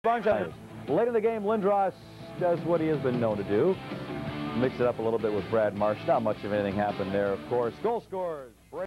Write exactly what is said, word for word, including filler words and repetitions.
Late in the game, Lindros does what he has been known to do. Mix it up a little bit with Brad Marsh. Not much of anything happened there, of course. Goal scorers.